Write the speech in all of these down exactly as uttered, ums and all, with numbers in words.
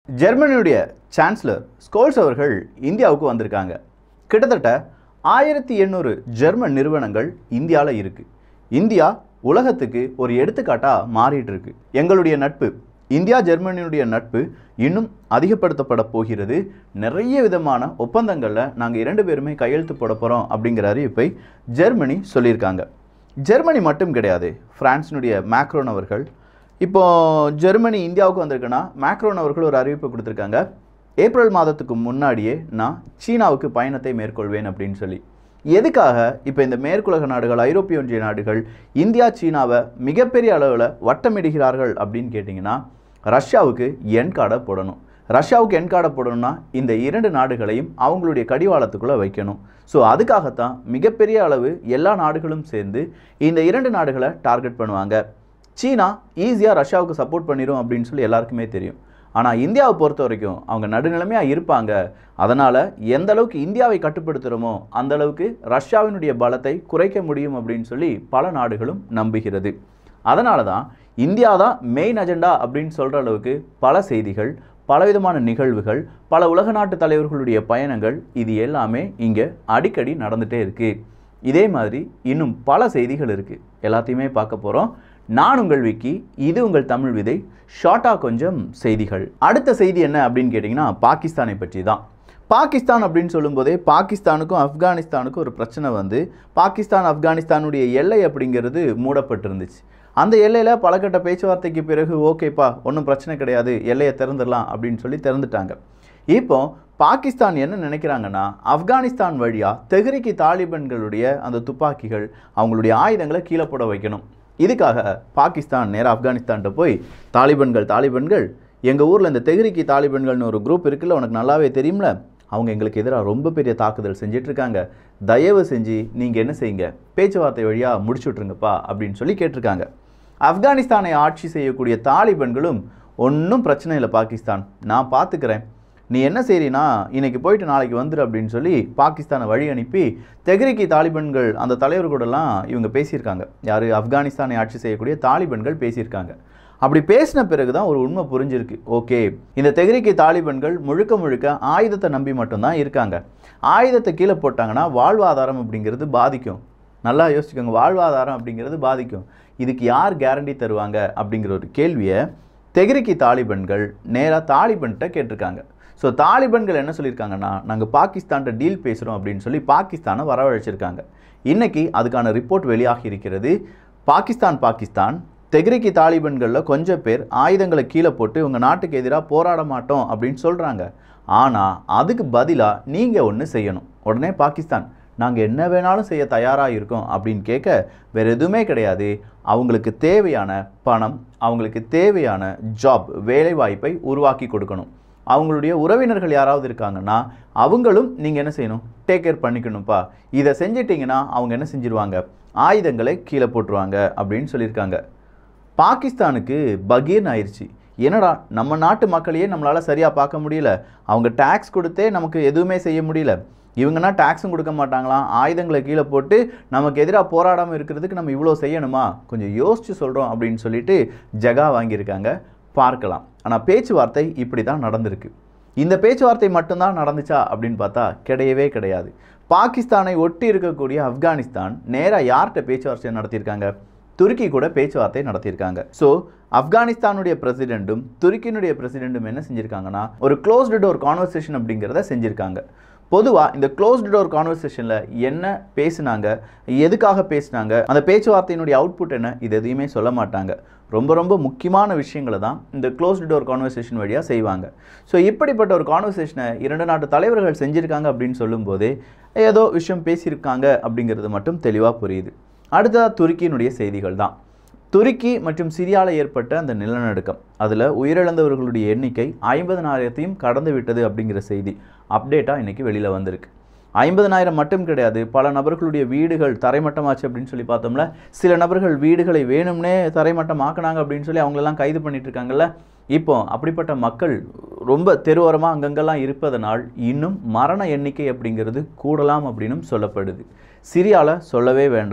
ஜெர்மனியுடைய chancellor Scholz அவர்கள் இந்தியாவுக்கு வந்திருக்காங்க. கிட்டத்தட்ட ஆயிரத்தி எண்ணூறு ஜெர்மன் நிறுவனங்கள் இந்தியாவில் இருக்குது. இந்தியா உலகத்துக்கு ஒரு எடுத்துக்காட்டாக மாறிட்டு இருக்கு. எங்களுடைய நட்பு, இந்தியா ஜெர்மனியுடைய நட்பு இன்னும் அதிகப்படுத்தப்பட போகிறது. நிறைய விதமான ஒப்பந்தங்களில் நாங்கள் இரண்டு பேருமே கையெழுத்து போட போகிறோம் அப்படிங்கிற அறிவிப்பை ஜெர்மனி சொல்லியிருக்காங்க. ஜெர்மனி மட்டும் கிடையாது, பிரான்ஸினுடைய மேக்ரோன் அவர்கள் இப்போ ஜெர்மனி இந்தியாவுக்கு வந்திருக்குன்னா மேக்ரோன் அவர்கள் ஒரு அறிவிப்பு கொடுத்துருக்காங்க. ஏப்ரல் மாதத்துக்கு முன்னாடியே நான் சீனாவுக்கு பயணத்தை மேற்கொள்வேன் அப்படின்னு சொல்லி. எதுக்காக இப்போ இந்த மேற்குலக நாடுகள், ஐரோப்பிய ஒன்றிய நாடுகள் இந்தியா சீனாவை மிகப்பெரிய அளவில் வட்டமிடுகிறார்கள் அப்படின்னு கேட்டிங்கன்னா, ரஷ்யாவுக்கு என் கார்டை போடணும். ரஷ்யாவுக்கு என் கார்டை போடணும்னா இந்த இரண்டு நாடுகளையும் அவங்களுடைய கடிவாளத்துக்குள்ளே வைக்கணும். ஸோ அதுக்காகத்தான் மிகப்பெரிய அளவு எல்லா நாடுகளும் சேர்ந்து இந்த இரண்டு நாடுகளை டார்கெட் பண்ணுவாங்க. சீனா ஈஸியாக ரஷ்யாவுக்கு சப்போர்ட் பண்ணிடும் அப்படின்னு சொல்லி எல்லாருக்குமே தெரியும். ஆனால் இந்தியாவை பொறுத்த வரைக்கும் அவங்க நடுநிலைமையாக இருப்பாங்க. அதனால் எந்த அளவுக்கு இந்தியாவை கட்டுப்படுத்துகிறோமோ அந்த அளவுக்கு ரஷ்யாவினுடைய பலத்தை குறைக்க முடியும் அப்படின்னு சொல்லி பல நாடுகளும் நம்புகிறது. அதனால தான் இந்தியா தான் மெயின் அஜெண்டா அப்படின்னு சொல்கிற அளவுக்கு பல செய்திகள், பலவிதமான நிகழ்வுகள், பல உலக நாட்டு தலைவர்களுடைய பயணங்கள், இது எல்லாமே இங்கே அடிக்கடி நடந்துகிட்டே இருக்குது. இதே மாதிரி இன்னும் பல செய்திகள் இருக்குது. எல்லாத்தையுமே பார்க்க போகிறோம். நான் உங்கள் விக்கி, இது உங்கள் தமிழ் விதை. ஷார்ட்டாக கொஞ்சம் செய்திகள். அடுத்த செய்தி என்ன அப்படின்னு கேட்டிங்கன்னா, பாகிஸ்தானை பற்றி தான். பாகிஸ்தான் அப்படின்னு சொல்லும்போதே பாகிஸ்தானுக்கும் ஆப்கானிஸ்தானுக்கும் ஒரு பிரச்சனை வந்து பாகிஸ்தான் ஆப்கானிஸ்தானுடைய எல்லை அப்படிங்கிறது மூடப்பட்டிருந்துச்சு. அந்த எல்லையில் பலகட்ட பேச்சுவார்த்தைக்கு பிறகு ஓகேப்பா ஒன்றும் பிரச்சனை கிடையாது, எல்லையை திறந்துடலாம் அப்படின்னு சொல்லி திறந்துட்டாங்க. இப்போ பாகிஸ்தான் என்ன நினைக்கிறாங்கன்னா, ஆப்கானிஸ்தான் வழியாக தெஹ்ரிக் தாலிபன்களுடைய அந்த துப்பாக்கிகள், அவங்களுடைய ஆயுதங்களை கீழே போட வைக்கணும். இதுக்காக பாகிஸ்தான் நேராக ஆப்கானிஸ்தான்கிட்ட போய், தாலிபன்கள் தாலிபன்கள் எங்கள் ஊரில் இந்த தெஹ்ரிக் தாலிபன்கள்னு ஒரு குரூப் இருக்குல்ல, உனக்கு நல்லாவே தெரியும்ல, அவங்க எங்களுக்கு எதிராக ரொம்ப பெரிய தாக்குதல் செஞ்சிட்ருக்காங்க, தயவு செஞ்சு நீங்கள் என்ன செய்யுங்க, பேச்சுவார்த்தை வழியாக முடிச்சு விட்ருங்கப்பா அப்படின்னு சொல்லி கேட்டிருக்காங்க. ஆப்கானிஸ்தானை ஆட்சி செய்யக்கூடிய தாலிபன்களும் ஒன்றும் பிரச்சனை இல்லை பாகிஸ்தான், நான் பார்த்துக்கிறேன், நீ என்ன செய்றீனா இன்றைக்கி போயிட்டு நாளைக்கு வந்துடு அப்படின்னு சொல்லி பாகிஸ்தானை வழி அனுப்பி தெஹ்ரிக் தாலிபன்கள் அந்த தலைவர் கூடலாம் இவங்க பேசியிருக்காங்க. யார்? ஆப்கானிஸ்தானை ஆட்சி செய்யக்கூடிய தாலிபன்கள் பேசியிருக்காங்க. அப்படி பேசின பிறகு தான் ஒரு உண்மை புரிஞ்சிருக்கு. ஓகே, இந்த தெஹ்ரிக் தாலிபன்கள் முழுக்க முழுக்க ஆயுதத்தை நம்பி மட்டும்தான் இருக்காங்க. ஆயுதத்தை கீழே போட்டாங்கன்னா வாழ்வாதாரம் அப்படிங்கிறது பாதிக்கும். நல்லா யோசிச்சுக்கோங்க, வாழ்வாதாரம் அப்படிங்கிறது பாதிக்கும். இதுக்கு யார் கேரண்டி தருவாங்க அப்படிங்கிற ஒரு கேள்வியை தெஹ்ரிக் தாலிபன்கள் நேராக தாலிபன்கிட்ட கேட்டிருக்காங்க. ஸோ தாலிபன்கள் என்ன சொல்லியிருக்காங்கன்னா, நாங்கள் பாகிஸ்தான்கிட்ட டீல் பேசுகிறோம் அப்படின்னு சொல்லி பாகிஸ்தானை வரவழைச்சிருக்காங்க. இன்றைக்கி அதுக்கான ரிப்போர்ட் வெளியாகி இருக்கிறது. பாகிஸ்தான் பாகிஸ்தான் தெஹ்ரிக் தாலிபன்களில் கொஞ்சம் பேர் ஆயுதங்களை கீழே போட்டு உங்கள் நாட்டுக்கு எதிராக போராட மாட்டோம் அப்படின்னு சொல்கிறாங்க. ஆனால் அதுக்கு பதிலாக நீங்கள் ஒன்று செய்யணும். உடனே பாகிஸ்தான், நாங்கள் என்ன வேணாலும் செய்ய தயாராக இருக்கோம் அப்படின்னு கேட்க, வேறு எதுவுமே கிடையாது, அவங்களுக்கு தேவையான பணம், அவங்களுக்கு தேவையான ஜாப், வேலைவாய்ப்பை உருவாக்கி கொடுக்கணும். அவங்களுடைய உறவினர்கள் யாராவது இருக்காங்கன்னா அவங்களும் நீங்கள் என்ன செய்யணும், டேக் கேர் பண்ணிக்கணும்ப்பா. இதை செஞ்சிட்டிங்கன்னா அவங்க என்ன செஞ்சிருவாங்க, ஆயுதங்களை கீழே போட்டுருவாங்க அப்படின்னு சொல்லியிருக்காங்க. பாகிஸ்தானுக்கு பகீர்னு ஆயிடுச்சு. என்னடா, நம்ம நாட்டு மக்களையே நம்மளால் சரியாக பார்க்க முடியல, அவங்க டேக்ஸ் கொடுத்தே நமக்கு எதுவுமே செய்ய முடியல, இவங்கன்னா டேக்ஸும் கொடுக்க மாட்டாங்களாம், ஆயுதங்களை கீழே போட்டு நமக்கு எதிராக போராடாமல் இருக்கிறதுக்கு நம்ம இவ்வளோ செய்யணுமா, கொஞ்சம் யோசித்து சொல்கிறோம் அப்படின்னு சொல்லிட்டு ஜகா வாங்கியிருக்காங்க. பார்க்கலாம். ஆனால் பேச்சுவார்த்தை இப்படி தான் நடந்திருக்கு. இந்த பேச்சுவார்த்தை மட்டும்தான் நடந்துச்சா அப்படின்னு பார்த்தா கிடையவே கிடையாது. பாகிஸ்தானை ஒட்டி இருக்கக்கூடிய ஆப்கானிஸ்தான் நேராக யார்கிட்ட பேச்சுவார்த்தை நடத்தியிருக்காங்க, துருக்கி கூட பேச்சுவார்த்தை நடத்தியிருக்காங்க. ஸோ ஆப்கானிஸ்தானுடைய பிரசிடெண்ட்டும் துருக்கியினுடைய பிரசிடெண்ட்டும் என்ன செஞ்சுருக்காங்கன்னா, ஒரு க்ளோஸ்டு டோர் கான்வர்சேஷன் அப்படிங்கிறத செஞ்சுருக்காங்க. பொதுவாக இந்த க்ளோஸ்டு டோர் கான்வர்சேஷனில் என்ன பேசினாங்க, எதுக்காக பேசினாங்க, அந்த பேச்சுவார்த்தையினுடைய அவுட்புட் என்ன, இது எதையுமே சொல்ல மாட்டாங்க. ரொம்ப ரொம்ப முக்கியமான விஷயங்களை தான் இந்த க்ளோஸ்டு டோர் கான்வர்சேஷன் வழியாக செய்வாங்க. ஸோ இப்படிப்பட்ட ஒரு கான்வர்சேஷனை இரண்டு நாட்டு தலைவர்கள் செஞ்சுருக்காங்க அப்படின்னு சொல்லும்போதே ஏதோ விஷயம் பேசியிருக்காங்க அப்படிங்கிறது மட்டும் தெளிவாக புரியுது. அடுத்ததாக துருக்கியினுடைய செய்திகள் தான். துருக்கி மற்றும் சிரியாவில் ஏற்பட்ட அந்த நிலநடுக்கம், அதில் உயிரிழந்தவர்களுடைய எண்ணிக்கை ஐம்பதனாயிரத்தையும் கடந்து விட்டது அப்படிங்கிற செய்தி அப்டேட்டாக இன்றைக்கி வெளியில் வந்திருக்கு. ஐம்பதனாயிரம் மட்டும் கிடையாது, பல நபர்களுடைய வீடுகள் தரைமட்டமாச்சு அப்படின்னு சொல்லி பார்த்தோம்ல, சில நபர்கள் வீடுகளை வேணும்னே தரைமட்டம் ஆக்கினாங்க அப்படின்னு சொல்லி அவங்களெல்லாம் கைது பண்ணிட்டு இருக்காங்கல்ல. இப்போ அப்படிப்பட்ட மக்கள் ரொம்ப தெருவோரமாக அங்கங்கெல்லாம் இருப்பதனால் இன்னும் மரண எண்ணிக்கை அப்படிங்கிறது கூடலாம் அப்படின்னும் சொல்லப்படுது. சிரியாவில் சொல்லவே வேண்டாம்,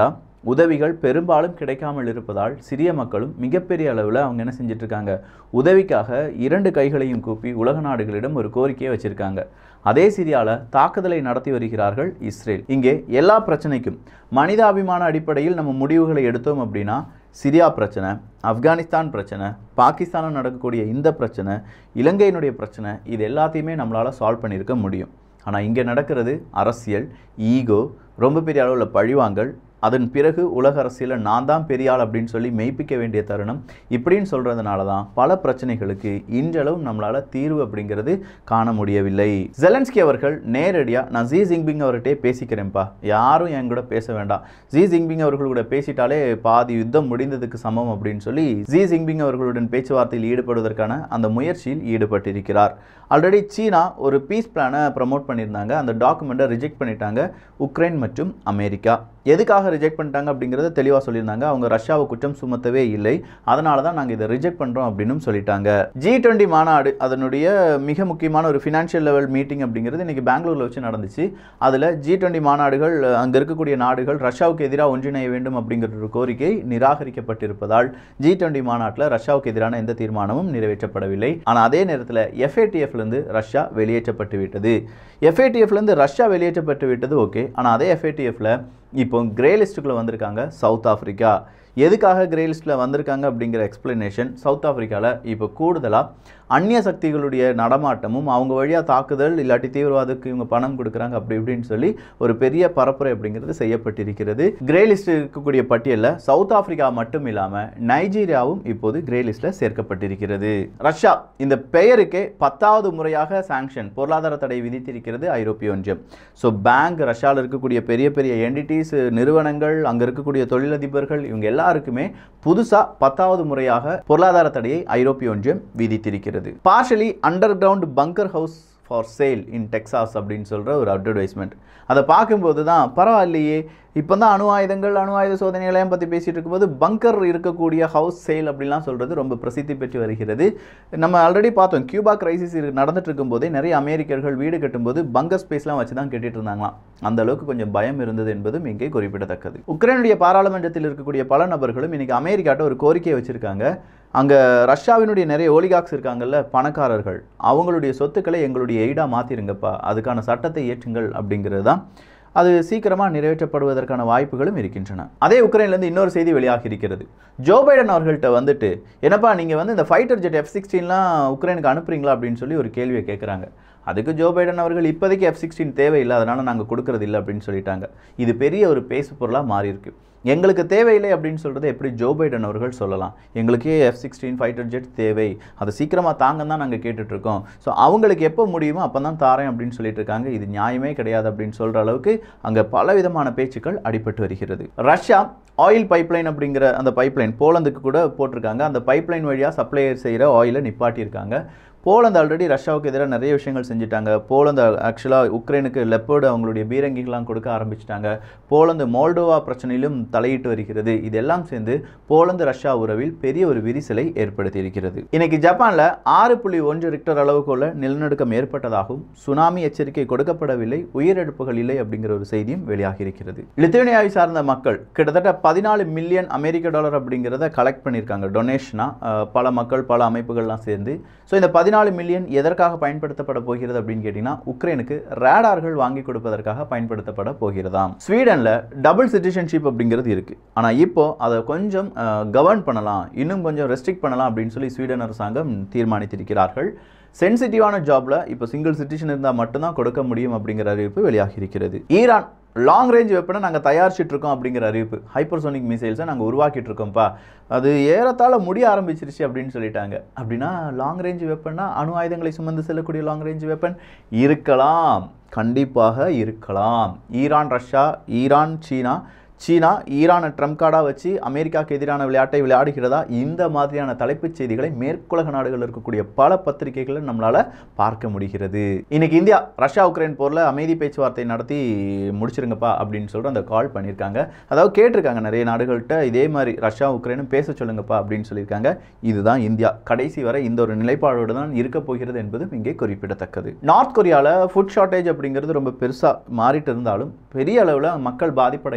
உதவிகள் பெரும்பாலும் கிடைக்காமல் இருப்பதால் சிரிய மக்களும் மிகப்பெரிய அளவில் அவங்க என்ன செஞ்சுட்டு இருக்காங்க, உதவிக்காக இரண்டு கைகளையும் கூப்பி உலக நாடுகளிடம் ஒரு கோரிக்கையை வச்சிருக்காங்க. அதே சிரியாவில் தாக்குதலை நடத்தி வருகிறார்கள் இஸ்ரேல். இங்கே எல்லா பிரச்சனைக்கும் மனிதாபிமான அடிப்படையில் நம்ம முடிவுகளை எடுத்தோம் அப்படின்னா சிரியா பிரச்சனை, ஆப்கானிஸ்தான் பிரச்சனை, பாகிஸ்தானில் நடக்கக்கூடிய இந்த பிரச்சனை, இலங்கையினுடைய பிரச்சனை, இது எல்லாத்தையுமே நம்மளால் சால்வ் பண்ணியிருக்க முடியும். ஆனால் இங்கே நடக்கிறது அரசியல், ஈகோ, ரொம்ப பெரிய அளவில் பழிவாங்கல், அதன் பிறகு உலக அரசியலில் நான் தான் பெரிய ஆள் அப்படின்னு சொல்லி மெய்ப்பிக்க வேண்டிய தருணம். இப்படின்னு சொல்கிறதுனால தான் பல பிரச்சனைகளுக்கு இன்றளவும் நம்மளால் தீர்வு அப்படிங்கிறது காண முடியவில்லை. ஜெலன்ஸ்கி அவர்கள் நேரடியாக நான் ஜி ஜின்பிங் அவர்கிட்டே பேசிக்கிறேன்ப்பா, யாரும் என் கூட பேச வேண்டாம், ஜி ஜின்பிங் அவர்கள் கூட பேசிட்டாலே பாதி யுத்தம் முடிந்ததுக்கு சமம் அப்படின்னு சொல்லி ஜி ஜின்பிங் அவர்களுடன் பேச்சுவார்த்தையில் ஈடுபடுவதற்கான அந்த முயற்சியில் ஈடுபட்டிருக்கிறார். ஆல்ரெடி சீனா ஒரு பீஸ் பிளானை ப்ரமோட் பண்ணியிருந்தாங்க. அந்த டாக்குமெண்ட்டை ரிஜெக்ட் பண்ணிட்டாங்க உக்ரைன் மற்றும் அமெரிக்கா. எதுக்காக ரிஜெக்ட் பண்ணிட்டாங்க அப்படிங்கிறத தெளிவாக சொல்லியிருந்தாங்க. அவங்க ரஷ்யாவை குற்றம் சுமத்தவே இல்லை, அதனால தான் நாங்கள் இதை ரிஜெக்ட் பண்ணுறோம் அப்படின்னு சொல்லிட்டாங்க. ஜி டுவெண்ட்டி மாநாடு அதனுடைய மிக முக்கியமான ஒரு ஃபினான்ஷியல் லெவல் மீட்டிங் அப்படிங்கிறது இன்றைக்கி பெங்களூரில் வச்சு நடந்துச்சு. அதில் ஜி டுவெண்ட்டி மாநாடுகள் அங்கே இருக்கக்கூடிய நாடுகள் ரஷ்யாவுக்கு எதிராக ஒன்றிணைய வேண்டும் அப்படிங்கிற ஒரு கோரிக்கை நிராகரிக்கப்பட்டிருப்பதால் ஜி டுவெண்ட்டி மாநாட்டில் ரஷ்யாவுக்கு எதிரான எந்த தீர்மானமும் நிறைவேற்றப்படவில்லை. ஆனால் அதே நேரத்தில் எஃப்ஏடிஎஃப்லேருந்து ரஷ்யா வெளியேற்றப்பட்டு விட்டது. எஃப்ஏடிஎஃப்லேருந்து ரஷ்யா வெளியேற்றப்பட்டு விட்டது ஓகே. ஆனால் அதே எஃப்ஏடிஎஃப்ல இப்போ கிரே லிஸ்ட்டுக்குள்ளே வந்திருக்காங்க சவுத் ஆஃப்ரிக்கா. எதுக்காக கிரே லிஸ்ட்டில் வந்திருக்காங்க அப்படிங்கிற எக்ஸ்பிளனேஷன் சவுத் ஆஃப்ரிக்காவில் இப்போ கூடுதலாக அந்நிய சக்திகளுடைய நடமாட்டமும் அவங்க வழியாக தாக்குதல் இல்லாட்டி தீவிரவாதத்துக்கு இவங்க பணம் கொடுக்குறாங்க அப்படி இப்படின்னு சொல்லி ஒரு பெரிய பரப்புரை அப்படிங்கிறது செய்யப்பட்டிருக்கிறது. கிரே லிஸ்ட் இருக்கக்கூடிய பட்டியலில் சவுத் ஆஃப்ரிக்கா மட்டும் இல்லாமல் நைஜீரியாவும் இப்போது கிரே லிஸ்ட்டில் சேர்க்கப்பட்டிருக்கிறது. ரஷ்யா இந்த பெயருக்கே பத்தாவது முறையாக சாங்ஷன் பொருளாதார தடை விதித்திருக்கிறது ஐரோப்பிய ஒன்றியம். ஸோ பேங்க், ரஷ்யாவில் இருக்கக்கூடிய பெரிய பெரிய என்டிட்டிஸ், நிறுவனங்கள், அங்கே இருக்கக்கூடிய தொழிலதிபர்கள், இவங்க எல்லாருக்குமே புதுசாக பத்தாவது முறையாக பொருளாதார தடையை ஐரோப்பிய ஒன்றியம் விதித்திருக்கிறது. Partially underground bunker house for sale in Texas அப்படின்னு சொல்கிற ஒரு அட்வர்டைஸ்மெண்ட். அதை பார்க்கும்போது தான் பரவாயில்லையே, இப்போ தான் அணு ஆயுதங்கள் அணு ஆயுத சோதனைகளையும் பற்றி பேசிகிட்டு இருக்கும்போது பங்கர் இருக்கக்கூடிய ஹவுஸ் சேல் அப்படின்லாம் சொல்கிறது ரொம்ப பிரசித்தி பெற்று வருகிறது. நம்ம ஆல்ரெடி பார்த்தோம், கியூபா கிரைசிஸ் நடந்துட்டு இருக்கும்போதே நிறைய அமெரிக்கர்கள் வீடு கட்டும்போது பங்கர் ஸ்பேஸ்லாம் வச்சு தான் கட்டிட்டு இருந்தாங்களாம். அந்த அளவுக்கு கொஞ்சம் பயம் இருந்தது என்பதும் இங்கே குறிப்பிடத்தக்கது. உக்ரைனுடைய பாராளுமன்றத்தில் இருக்கக்கூடிய பல நபர்களும் இன்னைக்கு அமெரிக்காட்ட ஒரு கோரிக்கையை வச்சுருக்காங்க. அங்கே ரஷ்யாவினுடைய நிறைய ஒலிகாக்ஸ் இருக்காங்கல்ல, பணக்காரர்கள், அவங்களுடைய சொத்துக்களை எங்களுடைய எய்டாக மாற்றிருங்கப்பா, அதுக்கான சட்டத்தை ஏற்றுங்கள் அப்படிங்கிறது தான். அது சீக்கிரமாக நிறைவேற்றப்படுவதற்கான வாய்ப்புகளும் இருக்கின்றன. அதே உக்ரைன்லேருந்து இன்னொரு செய்தி வெளியாகி இருக்கிறது. ஜோ பைடன் அவர்கள்ட்ட வந்துட்டு என்னப்பா நீங்கள் வந்து இந்த ஃபைட்டர் ஜெட் எஃப் சிக்ஸ்டீன்லாம் உக்ரைனுக்கு அனுப்புறீங்களா அப்படின்னு சொல்லி ஒரு கேள்வியை கேட்குறாங்க. அதுக்கு ஜோ பைடன் அவர்கள் இப்போதைக்கு எஃப் சிக்ஸ்டீன் தேவையில்லை, அதனால் நாங்கள் கொடுக்கறது இல்லை அப்படின்னு சொல்லிட்டாங்க. இது பெரிய ஒரு பேசு பொருளாக மாறி இருக்கு. எங்களுக்கு தேவையில்லை அப்படின்னு சொல்கிறது எப்படி ஜோ பைடன் அவர்கள் சொல்லலாம்? எங்களுக்கே எஃப் சிக்ஸ்டீன் ஃபைட்டர் ஜெட் தேவை, அதை சீக்கிரமாக தாங்க தான் நாங்கள் கேட்டுட்ருக்கோம். ஸோ அவங்களுக்கு எப்போ முடியுமோ அப்போ தான் தாரேன் அப்படின்னு சொல்லிட்டு இருக்காங்க. இது நியாயமே கிடையாது அப்படின்னு சொல்கிற அளவுக்கு அங்கே பல விதமான பேச்சுக்கள் அடிபட்டு வருகிறது. ரஷ்யா ஆயில் பைப்லைன் அப்படிங்கிற அந்த பைப்லைன் போலந்துக்கு கூட போட்டிருக்காங்க. அந்த பைப்லைன் வழியாக சப்ளை செய்கிற ஆயிலை நிப்பாட்டியிருக்காங்க. போலந்து ஆல்ரெடி ரஷ்யாவுக்கு எதிராக நிறைய விஷயங்கள் செஞ்சுட்டாங்க. போலந்து ஆக்சுவலாக உக்ரைனுக்கு லெப்பர்டு அவங்களுடைய பீரங்கிகள்லாம் கொடுக்க ஆரம்பிச்சிட்டாங்க. போலந்து மோல்டோவா பிரச்சனையிலும் தலையிட்டு வருகிறது. இதெல்லாம் சேர்ந்து போலந்து ரஷ்யா உறவில் பெரிய ஒரு விரிசலை ஏற்படுத்தி இருக்கிறது. இன்னைக்கு ஜப்பானில் ஆறு புள்ளி ஒன்று ரிக்டர் அளவுக்குள்ள நிலநடுக்கம் ஏற்பட்டதாகவும் சுனாமி எச்சரிக்கை கொடுக்கப்படவில்லை, உயிரிழப்புகள் இல்லை அப்படிங்கிற ஒரு செய்தியும் வெளியாகி இருக்கிறது. லித்துவேனியாவை சார்ந்த மக்கள் கிட்டத்தட்ட பதினாலு மில்லியன் அமெரிக்க டாலர் அப்படிங்கிறத கலெக்ட் பண்ணியிருக்காங்க டொனேஷனா, பல மக்கள் பல அமைப்புகள்லாம் சேர்ந்து. ஸோ இந்த பதினாலு மில்லியன் எதற்காக பயன்படுத்தப்பட போகிறது அப்படின்னு கேட்டீங்கன்னா உக்ரைனுக்கு ரேடார்கள் வாங்கி கொடுப்பதற்காக பயன்படுத்தப்பட போகிறதாம். ஸ்வீடன்ல டபுள் சிட்டிசன்ஷிப் அப்படிங்கிறது இருக்கு. ஆனால் இப்போ அதை கொஞ்சம் கவர்ன் பண்ணலாம், இன்னும் கொஞ்சம் ரெஸ்ட்ரிக்ட் பண்ணலாம் அப்படின்னு சொல்லி ஸ்வீடன் அரசாங்கம் தீர்மானித்திருக்கிறார்கள். சென்சிட்டிவான ஜாப்ல இப்போ சிங்கிள் சிட்டிசன் இருந்தால் மட்டும்தான் கொடுக்க முடியும் அப்படிங்கிற அறிவிப்பு வெளியாகி இருக்கிறது. ஈரான் லாங் ரேஞ்ச் வெப்பனை நாங்கள் தயாரிச்சுட்டு இருக்கோம் அப்படிங்கிற அறிவிப்பு. ஹைப்பர்சோனிக் மிசைல்ஸை நாங்கள் உருவாக்கிட்டு இருக்கோம்ப்பா, அது ஏறத்தாழ முடிய ஆரம்பிச்சிருச்சு அப்படின்னு சொல்லிட்டாங்க. அப்படின்னா லாங் ரேஞ்ச் வெப்பன்னா அணு ஆயுதங்களை சுமந்து செல்லக்கூடிய லாங் ரேஞ்ச் வெப்பன் இருக்கலாம், கண்டிப்பாக இருக்கலாம். Iran Russia, Iran China, China ஈரானை ட்ரம்ப் கார்டாக வச்சு அமெரிக்காவுக்கு எதிரான விளையாட்டை விளையாடுகிறதா, இந்த மாதிரியான தலைப்புச் செய்திகளை மேற்குலக நாடுகளில் இருக்கக்கூடிய பல பத்திரிகைகளை நம்மளால் பார்க்க முடிகிறது. இன்னைக்கு இந்தியா ரஷ்யா உக்ரைன் போரில் அமைதி பேச்சுவார்த்தை நடத்தி முடிச்சிருங்கப்பா அப்படின்னு சொல்லிட்டு அந்த கால் பண்ணியிருக்காங்க. அதாவது கேட்டிருக்காங்க நிறைய நாடுகள்கிட்ட இதே மாதிரி ரஷ்யா உக்ரைனும் பேச சொல்லுங்கப்பா அப்படின்னு சொல்லியிருக்காங்க. இதுதான் இந்தியா கடைசி வரை இந்த ஒரு நிலைப்பாடோடு தான் இருக்க போகிறது என்பதும் இங்கே குறிப்பிடத்தக்கது. நார்த் கொரியாவில் ஃபுட் ஷார்ட்டேஜ் அப்படிங்கிறது ரொம்ப பெருசாக மாறிட்டு இருந்தாலும் பெரிய அளவில் மக்கள் பாதிப்படையாமல்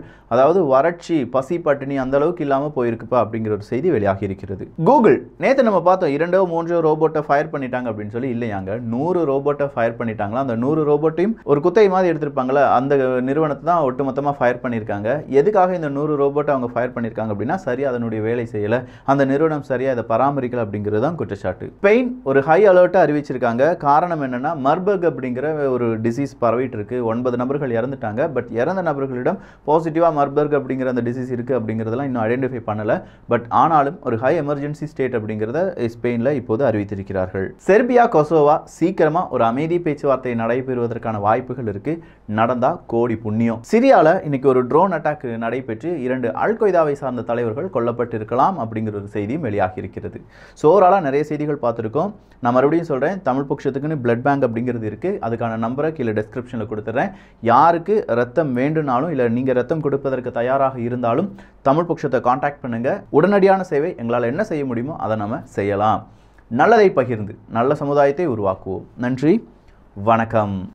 அதாவது வறட்சி பசி பட்டினி அந்த அளவுக்கு இல்லாமல் போயிருக்குப்பா அப்படிங்கிற ஒரு செய்தி வெளியாகி இருக்கிறது. கூகுள் நேற்று நம்ம பார்த்தோம் இரண்டோ மூன்றோ ரோபோட்டை ஃபயர் பண்ணிட்டாங்க அப்படின்னு சொல்லி. இல்லையாங்க, நூறு ரோபோட்டை ஃபயர் பண்ணிட்டாங்களா. அந்த நூறு ரோபோட்டையும் ஒரு குத்தகை மாதிரி எடுத்திருப்பாங்களா, அந்த நிறுவனத்தை தான் ஒட்டுமொத்தமாக ஃபயர் பண்ணியிருக்காங்க. எதுக்காக இந்த நூறு ரோபோட்டை அவங்க ஃபயர் பண்ணியிருக்காங்க அப்படின்னா, சரியா அதனுடைய வேலை செய்யலை, அந்த நிறுவனம் சரியா இதை பராமரிக்கல அப்படிங்கிறது தான் குற்றச்சாட்டு. ஸ்பெயின் ஒரு ஹை அலர்ட்டை அறிவிச்சிருக்காங்க. காரணம் என்னன்னா, மர்பர்க் அப்படிங்கிற ஒரு டிசீஸ் பரவிட்டு இருக்கு. ஒன்பது நபர்கள் இறந்துட்டாங்க. பட் இறந்த நபர்களிடம் பாசிட்டிவா மர்பர்க் அப்படிங்கிற அந்த டிசீஸ் இருக்கு அப்படிங்கிறதெல்லாம் இன்னும் ஐடென்டிஃபை பண்ணல. பட் ஆனாலும் ஒரு ஹை எமர்ஜென்சி ஸ்டேட் அப்படிங்கிறத ஸ்பெயின்ல இப்போது அறிவித்திருக்கிறார்கள். செர்பியா கொசோவா சீக்கிரமா ஒரு அமைதி பேச்சுவார்த்தை நடைபெறுவதற்கான வாய்ப்புகள் இருக்கு. நடந்தா கோடி புண்ணியம். சிரியால இன்னைக்கு ஒரு ட்ரோன் அட்டாக் நடைபெற்று இரண்டு அல் கொய்தாவை சார்ந்த தலைவர்கள் கொல்லப்பட்டு இருக்கலாம் அப்படிங்கிற ஒரு செய்தியும் வெளியாகி இருக்கிறது. ஸோ ஓவராலாக நிறைய செய்திகள் பார்த்துருக்கோம். நான் மறுபடியும் சொல்கிறேன், தமிழ் பட்சத்துக்குன்னு பிளட் பேங்க் அப்படிங்கிறது இருக்குது. அதுக்கான நம்பரை கீழே டிஸ்கிரிப்ஷனில் கொடுத்துட்றேன். யாருக்கு ரத்தம் வேண்டுனாலும் இல்லை நீங்கள் ரத்தம் கொடுப்பதற்கு தயாராக இருந்தாலும் தமிழ் பட்சத்தை காண்டாக்ட் பண்ணுங்கள். உடனடியான சேவை எங்களால் என்ன செய்ய முடியுமோ அதை நம்ம செய்யலாம். நல்லதை பகிர்ந்து நல்ல சமுதாயத்தை உருவாக்குவோம். நன்றி, வணக்கம்.